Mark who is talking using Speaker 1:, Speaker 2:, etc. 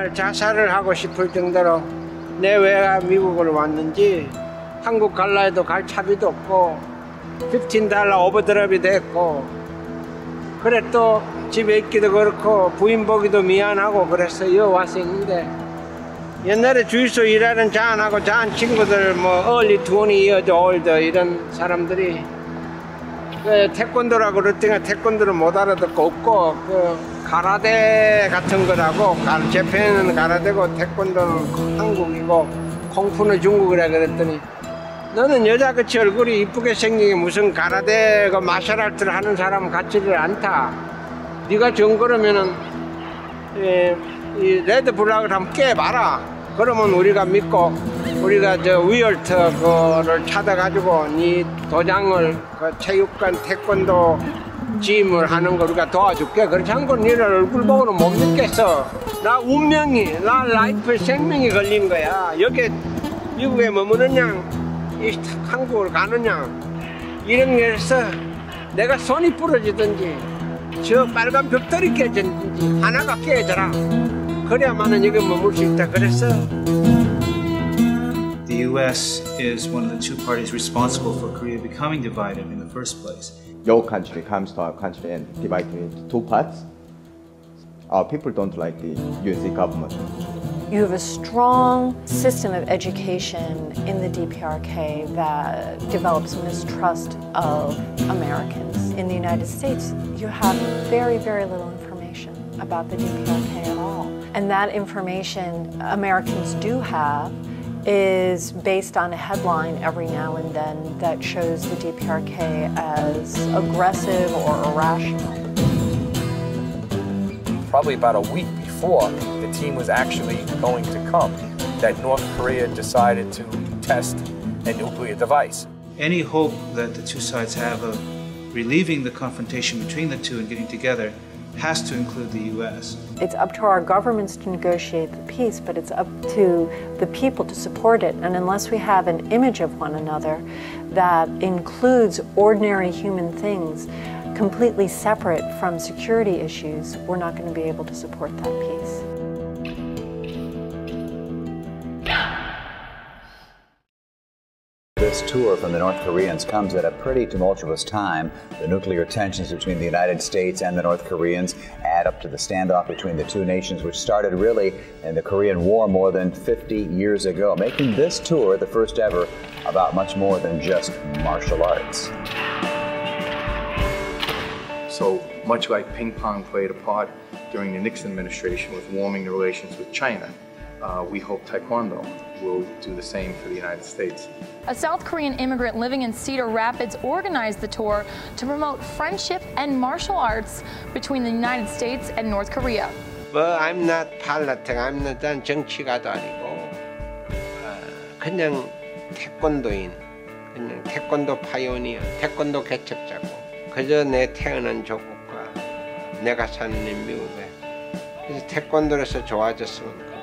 Speaker 1: 정말 자살을 하고 싶을 정도로 내 왜 미국을 왔는지 한국 갈라 해도 갈 차비도 없고 $15 오버드랍이 됐고 그래 또 집에 있기도 그렇고 부인 보기도 미안하고 그래서 여 와서 있는데 옛날에 주유소 일하는 자한하고 자한 친구들 뭐 early 20 years old 이런 사람들이 그 태권도라고 그랬더니 태권도를 못 알아듣고 없고 그 가라데 같은 거라고 재팬은 가라데고 태권도는 한국이고 콩푸는 중국이라 그랬더니 너는 여자같이 얼굴이 이쁘게 생긴 게 무슨 가라데 그 마셜아트를 하는 사람 같지를 않다. 네가 정 그러면은 이 레드 블락을 한번 깨봐라. 그러면 우리가 믿고 우리가 저 위얼터 그를 찾아가지고 네 도장을 그 체육관 태권도 짐을 하는 거 우리가 도와줄게. 그렇지 않고 니를 얼굴 보고는 못 믿겠어. 나 운명이 나 라이프 생명이 걸린 거야. 여기 미국에 머무느냐 이 한국을 가느냐 이런 게서 내가 손이 부러지든지 저 빨간 벽돌이 깨지든지 하나가 깨져라. 그래야만은 여기 머물 수 있다. 그래서
Speaker 2: The U.S. is one of the two parties responsible for Korea becoming divided in the first place.
Speaker 3: Your country comes to our country and divided into two parts. Our people don't like the USA government.
Speaker 4: You have a strong system of education in the DPRK that develops mistrust of Americans. In the United States, you have very, very little information about the DPRK at all. And that information Americans do have is based on a headline every now and then that shows the DPRK as aggressive or irrational.
Speaker 5: Probably about a week before the team was actually going to come, that North Korea decided to test a nuclear device.
Speaker 2: Any hope that the two sides have of relieving the confrontation between the two and getting together has to include the U.S.
Speaker 4: It's up to our governments to negotiate the peace, but it's up to the people to support it. And unless we have an image of one another that includes ordinary human things, completely separate from security issues, we're not going to be able to support that peace.
Speaker 6: This tour from the North Koreans comes at a pretty tumultuous time. The nuclear tensions between the United States and the North Koreans add up to the standoff between the two nations, which started really in the Korean War more than 50 years ago, making this tour the first ever about much more than just martial arts.
Speaker 7: So much like ping pong played a part during the Nixon administration with warming the relations with China, we hope Taekwondo will do the same for the United States.
Speaker 8: A South Korean immigrant living in Cedar Rapids organized the tour to promote friendship and martial arts between the United States and North Korea.
Speaker 1: Well, I'm not politics. I'm not 정치가도 아니고 그냥 태권도인, 그냥 태권도 파이오니어, 태권도 개척자고 그저 내 태어난 조국과 내가 사는 미국에 그래서 태권도에서 좋아졌으면